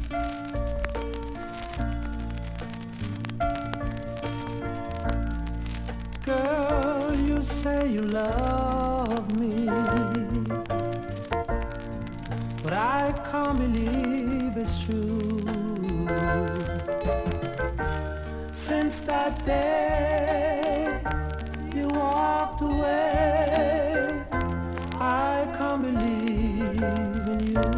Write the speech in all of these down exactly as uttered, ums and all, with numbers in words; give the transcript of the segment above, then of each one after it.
Girl, you say you love me, but I can't believe it's true. Since that day you walked away, I can't believe in you.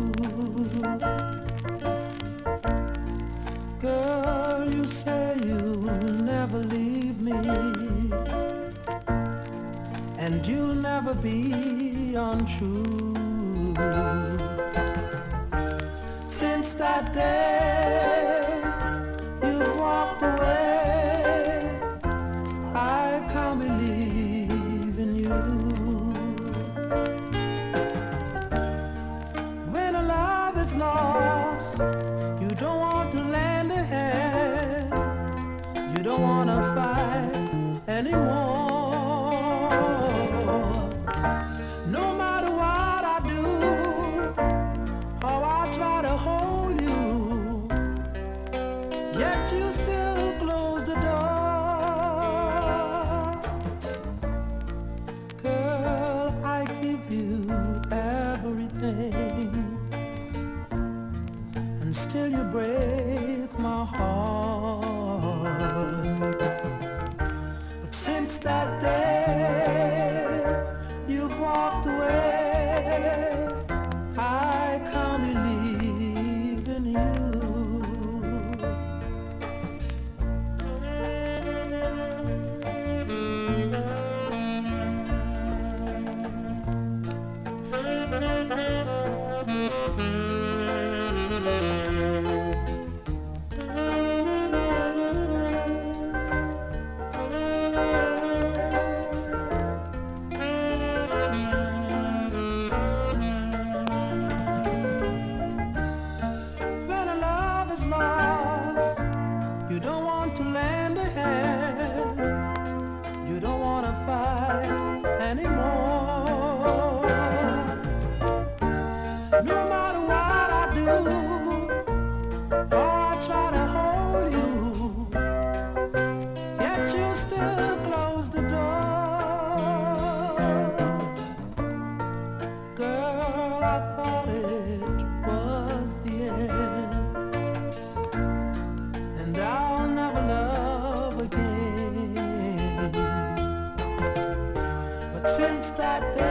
Girl, you say you'll never leave me, and you'll never be untrue. Since that day you've walked away, I can't believe in you. When a love is lost, you don't want to lend a hand, you don't want to fight anymore. No matter what I do, how I try to hold you, yet you still close the door. Girl, I give you everything, and still you break my heart. But since that day you've walked away, I can't believe in you. When a love is lost, you don't want to lend a hand, you don't want to fight anymore. No matter what I do, oh, I try to hold you, yet you still close the door. Girl, I thought it was the end, and I'll never love again. But since that day